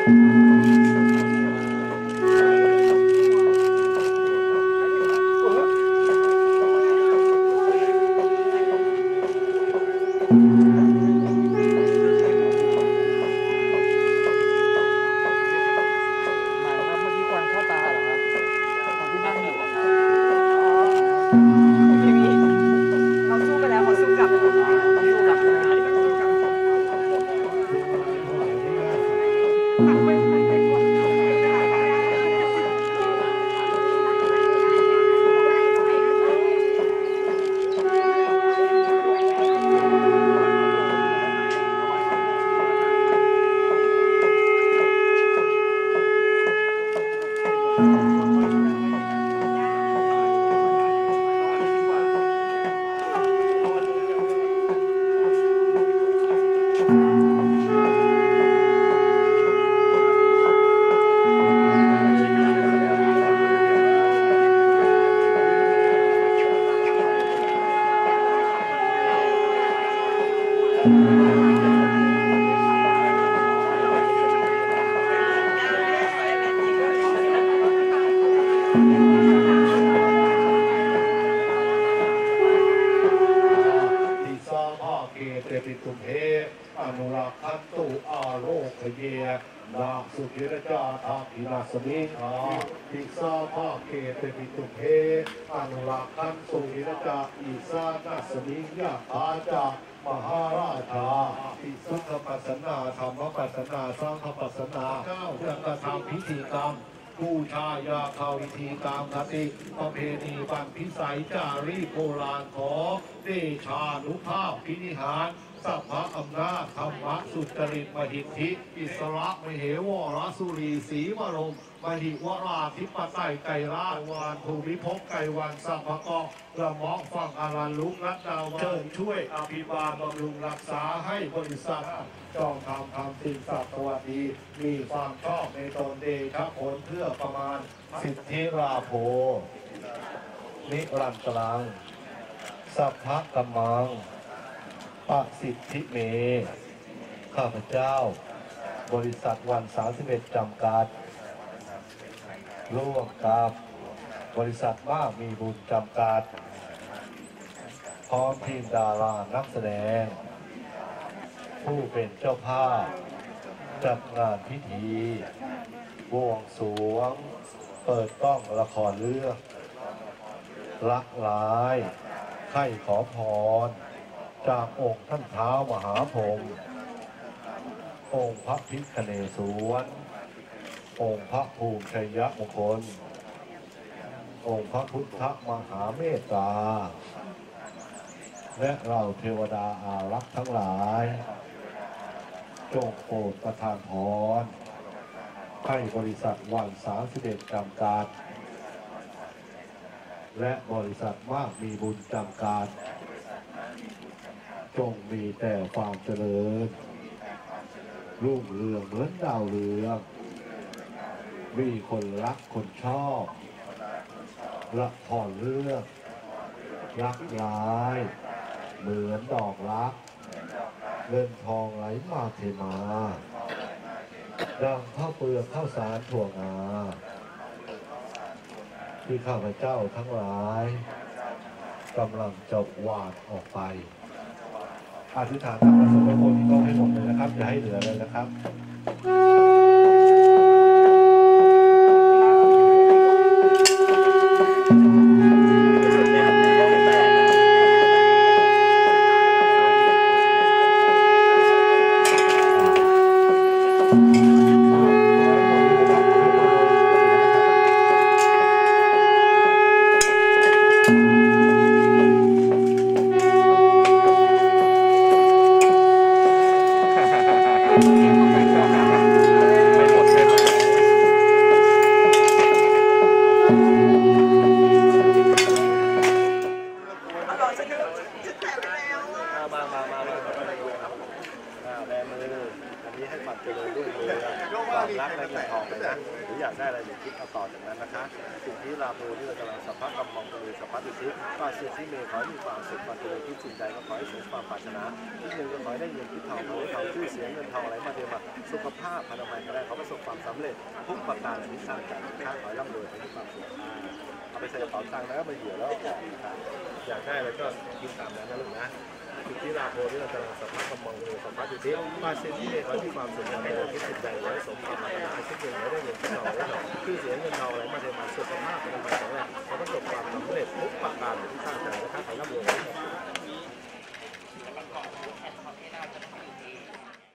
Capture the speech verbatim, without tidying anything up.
สมิงอิสาภาเกเตปิตุเพอนุรักขันสุอิรจาอิสานาสมิงยะอาจามหาราชาอิสุขปัสสนาธรรมปัสสนาสังฆปัสสนาเก้าจะกระทำพิธีกรรมบูชายาเขาวิธีตามคติประเพณีบันพิสัยจารีโบราณขอเดชานุภาพพินิหารสัพพะอำนาจธรรมะสุจริตมหิทธิอิสระมเหวรสุรีศรีมรมมหิวราธิปไตยไกรราชวานภูมิภพไกรวันสัพพกกระหม่อมฟังอารันลุกรัตดาวเชิญช่วยอภิบาลบำรุงรักษาให้บริษัทจองทำทำสิ่งสัตว์สวัสดีมีความชอบในตนเดชะผลเพื่อประมาณสิทธิราโภนิรันตรังสัพพะกัมมังปสิทธิเมข้าพเจ้าบริษัทวันสามสิบเอ็ดจำกัดร่วมกับบริษัทมากมีบุญจำกัดพร้อมทีมดารานักแสดงผู้เป็นเจ้าภาพจัดงานพิธีบวงสรวงเปิดกล้องละครเรื่องละลายไข้ขอพรจากองค์ท่านเท้ามหาพรหมองค์พระพิฆเนศวรองค์พระภูมิชัยมงคลองค์พระพุทธมหาเมตตาและเราเทวดาอารักษ์ทั้งหลายจงโปรดประทานพรให้บริษัทวันสามสิบเอ็ดจำกัดและบริษัทมากมีบุญจำกัดจงมีแต่ความเจริญรุ่งเรืองเหมือนดาวเรืองมีคนรักคนชอบละครเรื่องรักร้ายเหมือนดอกรักเงินทองไหลมาเทมาดังข้าวเปลือกข้าวสารถั่วงาที่ข้าพเจ้าทั้งหลายกำลังจะหวานออกไปอธิษฐานทำประสบผลที่ต้องให้หมดเลยนะครับอย่าให้เหลือเลยนะครับรักและเงินทองนะรืออยากได้อะไรอย่าคิดเอาต่อจากนั้นนะคะสิทธิลาโภที่เรากำลังสัพพะกำมองตุเลยสัพพะติสิปาสิที่เมย์ขอให้มีความสุขความเจริญที่จิตใจก็ขอให้สมความปรารถนาที่หนึ่งก็ขอให้ได้เงินที่ทองโหทองชื่อเสียงเงินทองอะไรมาเทมาสุขภาพพนามัยก็ได้ขอประสบความสำเร็จทุกประการที่สร้างใจค้าขอให้ร่ำรวยให้มีความสุขเอาไปใส่กระเป๋าตังค์แล้วก็มาเหยื่อแล้วก็ออกนะครับอยากได้อะไรก็คิดตามนั้นนะลูกนะสิทธิลาโภที่เรากำลังสัพพะกำมองตุเลยสัพพะติสิปาสิที่เมย์ขอให้มีความสุขความเจริญที่จิตใจขอให้สมความปรารถนาที่หนึ่งขอให้ได้เงินที่ทองชื่อเสียงเงินทองอะไรมาเทมาสุขภาพพนามัยของเราขอประสบความสำเร็จทุกประการที่สร้างใจค้าขอให้ร่ำรวย